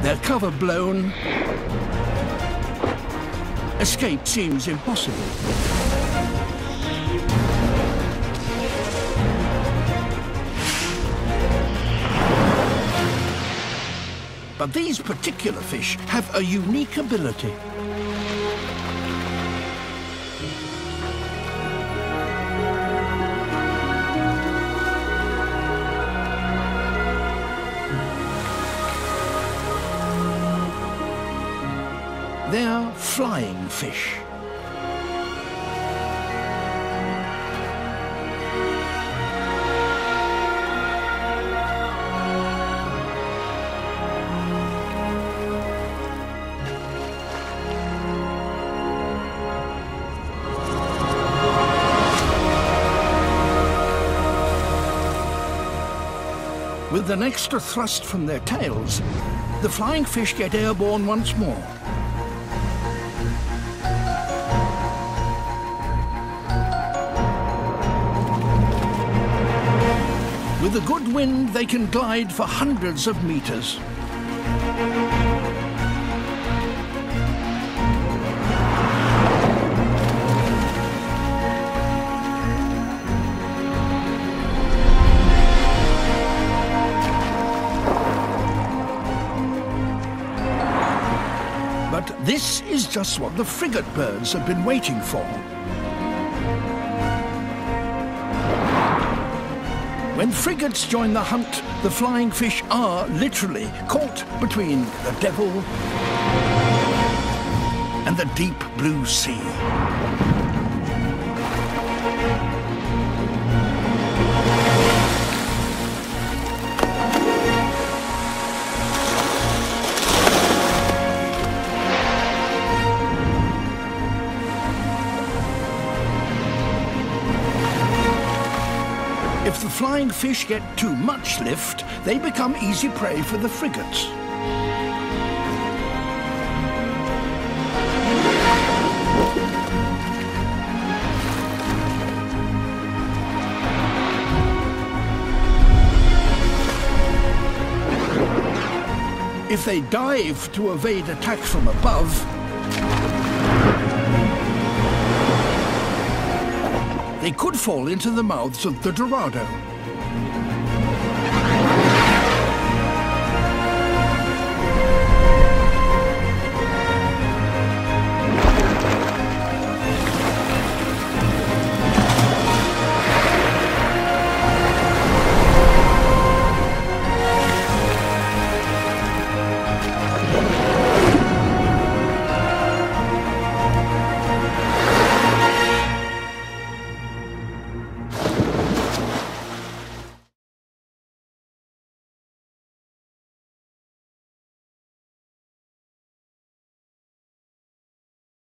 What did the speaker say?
Their cover blown, escape seems impossible. But these particular fish have a unique ability. They're flying fish. With an extra thrust from their tails, the flying fish get airborne once more. With a good wind, they can glide for hundreds of meters. But this is just what the frigate birds have been waiting for. When frigates join the hunt, the flying fish are literally caught between the devil and the deep blue sea. If the flying fish get too much lift, they become easy prey for the frigates. If they dive to evade attack from above, they could fall into the mouths of the Dorado.